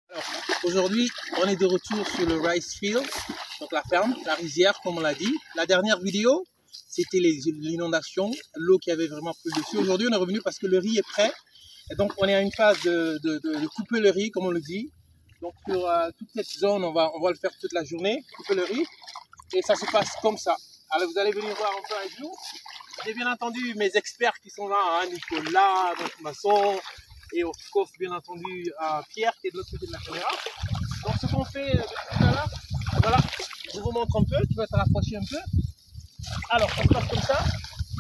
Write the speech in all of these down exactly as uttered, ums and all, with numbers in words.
Alors, aujourd'hui, on est de retour sur le rice field, donc la ferme, la rizière, comme on l'a dit. La dernière vidéo, c'était l'inondation, l'eau qui avait vraiment pris dessus. Aujourd'hui, on est revenu parce que le riz est prêt. Et donc, on est à une phase de, de, de, de couper le riz, comme on le dit. Donc, sur euh, toute cette zone, on va, on va le faire toute la journée, couper le riz. Et ça se passe comme ça. Alors, vous allez venir voir un peu avec nous. J'ai bien entendu mes experts qui sont là, hein, Nicolas, notre maçon, et of course, bien entendu, euh, Pierre qui est de l'autre côté de la caméra. Donc, ce qu'on fait euh, depuis tout à l'heure, voilà, je vous montre un peu, tu vas te rapprocher un peu. Alors, ça se passe comme ça.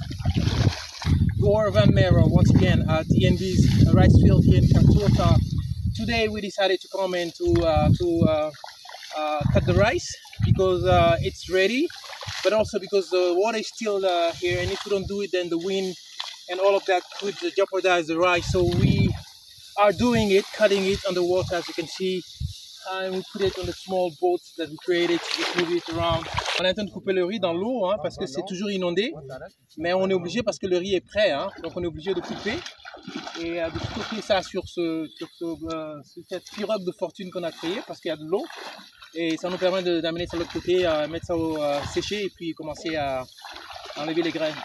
Gore Van Mero, once again, at E N B's rice field here in Kampala. Today, we decided to come in to, uh, to uh, uh, cut the rice because uh, it's ready, but also because the water is still uh, here, and if we don't do it, then the wind and all of that could jeopardize the rice. So we are doing it, cutting it underwater, as you can see, and we put it on the small boats that we created to just move it around. On est en train de couper le riz dans l'eau, hein, parce que c'est toujours inondé, mais on est obligé parce que le riz est prêt, hein, donc on est obligé de couper et euh, de stocker ça sur, ce, sur, ce, euh, sur cette pirogue de fortune qu'on a créée parce qu'il y a de l'eau. Et ça nous permet d'amener ça de l'autre côté, euh, mettre ça au euh, sécher et puis commencer à, à enlever les graines.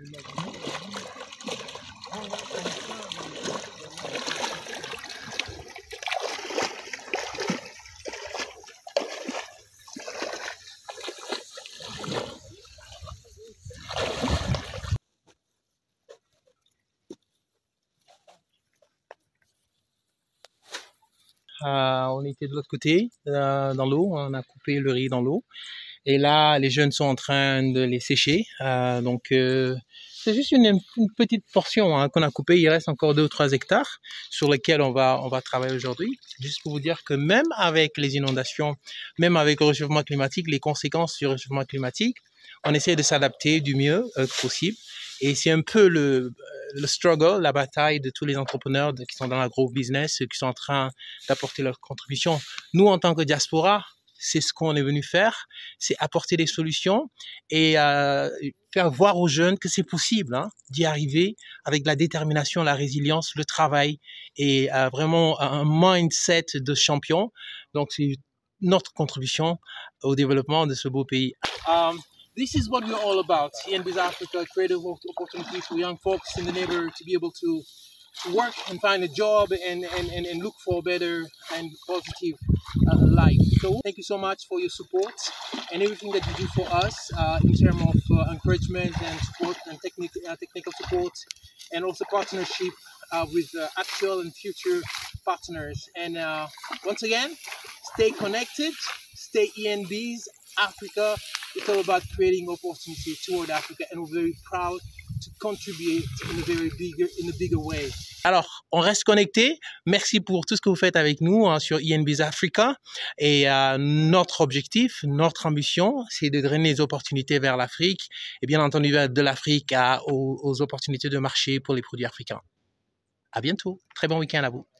Euh, on était de l'autre côté, euh, dans l'eau, on a coupé le riz dans l'eau. Et là, les jeunes sont en train de les sécher. Euh, donc, euh, c'est juste une, une petite portion hein, qu'on a coupée. Il reste encore deux ou trois hectares sur lesquels on va, on va travailler aujourd'hui. Juste pour vous dire que même avec les inondations, même avec le réchauffement climatique, les conséquences du réchauffement climatique, on essaie de s'adapter du mieux euh, possible. Et c'est un peu le, le struggle, la bataille de tous les entrepreneurs de, qui sont dans l'agro-business, qui sont en train d'apporter leur contribution. Nous, en tant que diaspora, c'est ce qu'on est venu faire, c'est apporter des solutions et euh, faire voir aux jeunes que c'est possible hein, d'y arriver avec la détermination, la résilience, le travail et euh, vraiment un mindset de champion. Donc, c'est notre contribution au développement de ce beau pays. Um, This is what we're all about. E N B's Africa, creative opportunities for young folks in the neighborhood to be able to work and find a job and, and, and, and look for a better and positive uh, life. So thank you so much for your support and everything that you do for us uh, in terms of uh, encouragement and support and technic uh, technical support and also partnership uh, with uh, actual and future partners. And uh, once again, stay connected, stay E N B's Africa. It's all about creating opportunity toward Africa, and we're very proud to contribute in a very bigger, in a bigger way. Alors, on reste connecté. Merci pour tout ce que vous faites avec nous hein, sur E N B's Africa. Et euh, notre objectif, notre ambition, c'est de drainer les opportunités vers l'Afrique et bien entendu de l'Afrique aux, aux opportunités de marché pour les produits africains. À bientôt. Très bon week-end à vous.